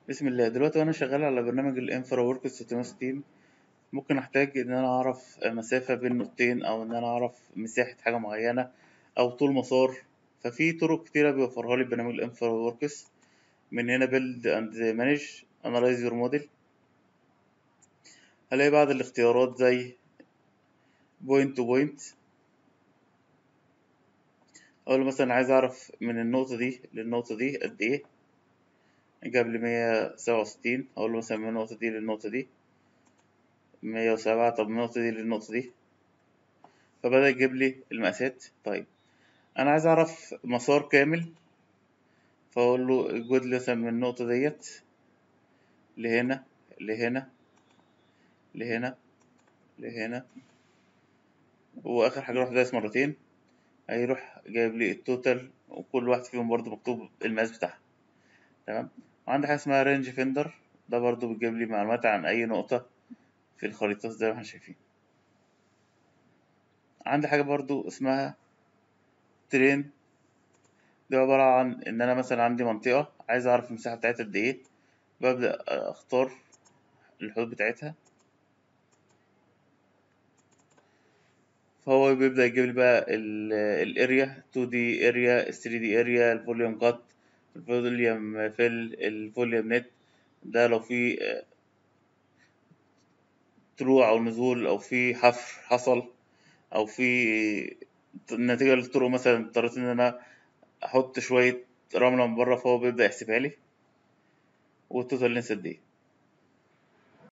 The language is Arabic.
بسم الله. دلوقتي وانا شغال على برنامج الانفرا ورك 660، ممكن احتاج ان انا اعرف مسافة بين نقطتين، او ان انا اعرف مساحة حاجة معينة، او طول مسار. ففي طرق كتيرة بيوفرها لي برنامج الانفرا وركس. من هنا build and manage analyze your model. هلاقي بعض الاختيارات زي point to point. اقول له مثلا عايز اعرف من النقطة دي للنقطة دي قد ايه. جاب لي 167. اقول له مثلا من النقطة دي للنقطة دي 107. طب من النقطة دي للنقطة دي، فبدأ يجيب لي المقاسات. طيب انا عايز اعرف مسار كامل، فاقول له الجزء مثلا من النقطة ديت لهنا، لهنا، لهنا، لهنا، واخر حاجة اروح دايس مرتين، هيروح جايب لي التوتال، وكل واحد فيهم برضو مكتوب المقاس بتاعها. تمام. وعندي حاجة اسمها رينج فيندر، ده برضو بتجيب لي معلومات عن اي نقطة في الخريطة زي ما احنا شايفين. عندي حاجة برضو اسمها ترين، دي عبارة عن ان انا مثلا عندي منطقة عايز اعرف المساحة بتاعتها قد ايه، ببدأ اختار الحدود بتاعتها، فهو بيبدأ يجيب لي بقى الاريا 2D اريا، 3D اريا، الفوليوم كات، الفوليوم فيل، الفوليوم نت. ده لو في طلوع او نزول، او في حفر حصل، او في نتيجة للطرق مثلا اضطريت ان انا احط شوية رملة من بره، فهو بيبدأ يحسبها لي. والتوتال لينس قد ايه.